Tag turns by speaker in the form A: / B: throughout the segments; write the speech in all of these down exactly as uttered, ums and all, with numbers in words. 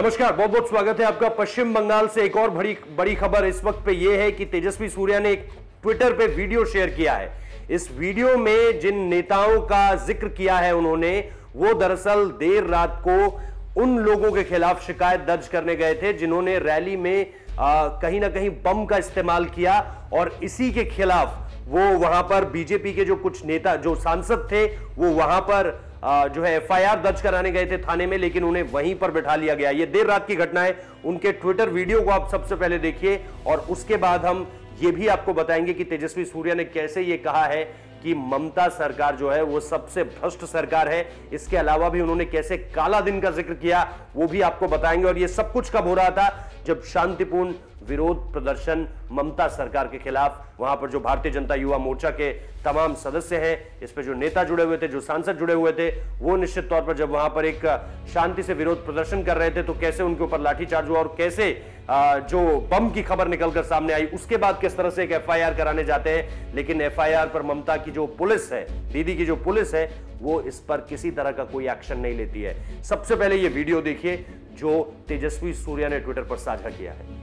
A: नमस्कार, बहुत बहुत स्वागत है आपका। पश्चिम बंगाल से एक और बड़ी बड़ी खबर इस वक्त पे यह है कि तेजस्वी सूर्या ने एक ट्विटर पे वीडियो शेयर किया है। इस वीडियो में जिन नेताओं का जिक्र किया है उन्होंने, वो दरअसल देर रात को उन लोगों के खिलाफ शिकायत दर्ज करने गए थे जिन्होंने रैली में आ, कहीं ना कहीं बम का इस्तेमाल किया, और इसी के खिलाफ वो वहां पर बीजेपी के जो कुछ नेता, जो सांसद थे, वो वहां पर आ, जो है एफ आई आर दर्ज कराने गए थे थाने में, लेकिन उन्हें वहीं पर बैठा लिया गया। ये देर रात की घटना है। उनके ट्विटर वीडियो को आप सबसे पहले देखिए और उसके बाद हम ये भी आपको बताएंगे कि तेजस्वी सूर्या ने कैसे ये कहा है कि ममता सरकार जो है वो सबसे भ्रष्ट सरकार है। इसके अलावा भी उन्होंने कैसे काला दिन का जिक्र किया वो भी आपको बताएंगे। और ये सब कुछ कब हो रहा था? जब शांतिपूर्ण विरोध प्रदर्शन ममता सरकार के खिलाफ, वहां पर जो भारतीय जनता युवा मोर्चा के तमाम सदस्य हैं, इस पे जो नेता जुड़े हुए थे, जो सांसद जुड़े हुए थे, वो निश्चित तौर पर जब वहां पर एक शांति से विरोध प्रदर्शन कर रहे थे तो कैसे उनके ऊपर लाठीचार्ज हुआ और कैसे जो बम की खबर निकलकर सामने आई, उसके बाद किस तरह से एक एफ आई आर कराने जाते हैं, लेकिन एफ आई आर पर ममता की जो पुलिस है, दीदी की जो पुलिस है, वो इस पर किसी तरह का कोई एक्शन नहीं लेती है। सबसे पहले ये वीडियो देखिए जो तेजस्वी सूर्या ने ट्विटर पर साझा किया है।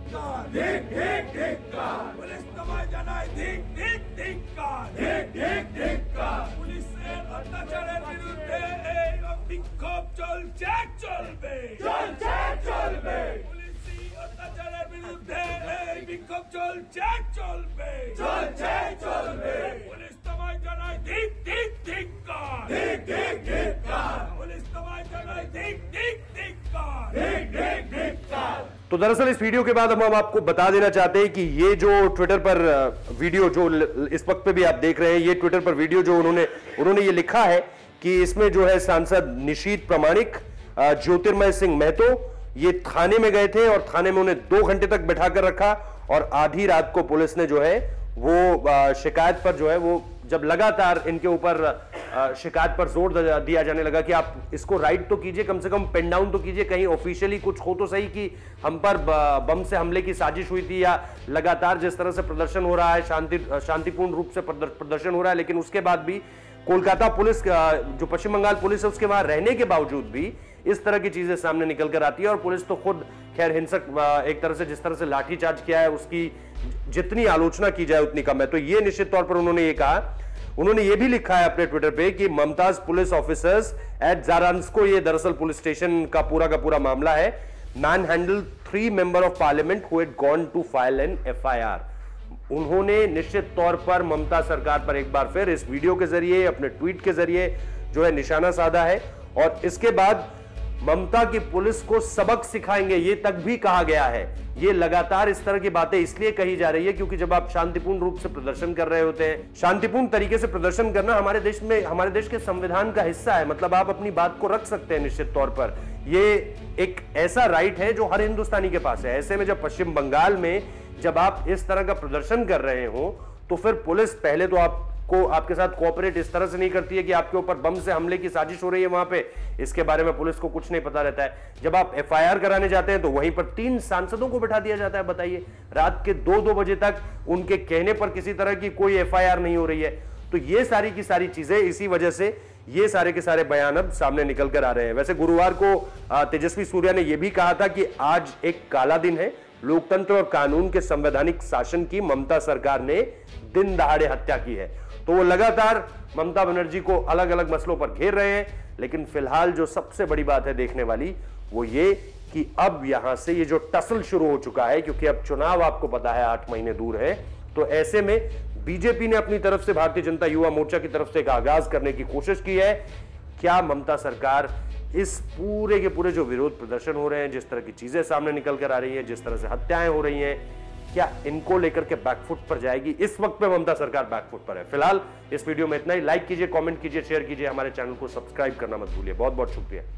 A: तो दरअसल इस वीडियो के बाद हम आपको बता देना चाहते हैं कि ये जो ट्विटर पर वीडियो जो इस वक्त पे भी आप देख रहे हैं, ये ट्विटर पर वीडियो जो उन्होंने उन्होंने ये लिखा है कि इसमें जो है सांसद निशीत प्रामाणिक, ज्योतिर्मय सिंह महतो, ये थाने में गए थे और थाने में उन्हें दो घंटे तक बैठा कर रखा, और आधी रात को पुलिस ने जो है वो शिकायत पर जो है वो जब लगातार इनके ऊपर शिकायत पर जोर दिया जाने लगा कि आप इसको राइट तो कीजिए, कम से कम पेन डाउन तो कीजिए, कहीं ऑफिशियली कुछ हो तो सही कि हम पर बम से हमले की साजिश हुई थी, या लगातार जिस तरह से प्रदर्शन हो रहा है, शांति शांतिपूर्ण रूप से प्रदर्शन हो रहा है, लेकिन उसके बाद भी कोलकाता पुलिस, जो पश्चिम बंगाल पुलिस है, उसके वहां रहने के बावजूद भी इस तरह की चीजें सामने निकल कर आती है। और पुलिस तो खुद खैर हिंसक, एक तरह से जिस तरह से लाठीचार्ज किया है उसकी जितनी आलोचना की जाए उतनी कम है। तो ये निश्चित तौर पर उन्होंने ये कहा। उन्होंने ये भी लिखा है अपने ट्विटर पे कि ममताज पुलिस ऑफिसर्स एट जारांस्को, ये दरअसल पुलिस स्टेशन का पूरा का पूरा मामला है, manhandle three member of parliament who had gone to file an F I R. उन्होंने निश्चित तौर पर ममता सरकार पर एक बार फिर इस वीडियो के जरिए, अपने ट्वीट के जरिए जो है निशाना साधा है। और इसके बाद ममता की पुलिस को सबक सिखाएंगे, ये तक भी कहा गया है। ये लगातार इस तरह की बातें इसलिए कही जा रही है क्योंकि जब आप शांतिपूर्ण रूप से प्रदर्शन कर रहे होते हैं, शांतिपूर्ण तरीके से प्रदर्शन करना हमारे देश में, हमारे देश के संविधान का हिस्सा है। मतलब आप अपनी बात को रख सकते हैं निश्चित तौर पर, ये एक ऐसा राइट है जो हर हिंदुस्तानी के पास है। ऐसे में जब पश्चिम बंगाल में जब आप इस तरह का प्रदर्शन कर रहे हो तो फिर पुलिस पहले तो आप को आपके साथ कोऑपरेट इस तरह से नहीं करती है कि आपके ऊपर बम से हमले की साजिश हो रही है वहां पे, इसके बारे में पुलिस को कुछ नहीं पता रहता है। जब आप एफ आई आर कराने जाते हैं तो वहीं पर तीन सांसदों को बिठा दिया जाता है। बताइए, रात के दो दो बजे तक उनके कहने पर किसी तरह की कोई एफ आई आर नहीं हो रही है। तो ये सारी की सारी चीजें, इसी वजह से ये सारे के सारे बयान अब सामने निकल कर आ रहे हैं। वैसे गुरुवार को तेजस्वी सूर्या ने यह भी कहा था कि आज एक काला दिन है, लोकतंत्र और कानून के संवैधानिक शासन की ममता सरकार ने दिन दहाड़े हत्या की है। तो वो लगातार ममता बनर्जी को अलग अलग मसलों पर घेर रहे हैं, लेकिन फिलहाल जो सबसे बड़ी बात है देखने वाली वो ये कि अब यहां से ये जो टसल शुरू हो चुका है, क्योंकि अब चुनाव आपको पता है आठ महीने दूर है, तो ऐसे में बीजेपी ने अपनी तरफ से, भारतीय जनता युवा मोर्चा की तरफ से एक आगाज करने की कोशिश की है। क्या ममता सरकार इस पूरे के पूरे जो विरोध प्रदर्शन हो रहे हैं, जिस तरह की चीजें सामने निकल कर आ रही है, जिस तरह से हत्याएं हो रही हैं, क्या इनको लेकर के बैकफुट पर जाएगी? इस वक्त पे ममता सरकार बैकफुट पर है। फिलहाल इस वीडियो में इतना ही। लाइक कीजिए, कमेंट कीजिए, शेयर कीजिए, हमारे चैनल को सब्सक्राइब करना मत भूलिए। बहुत बहुत शुक्रिया।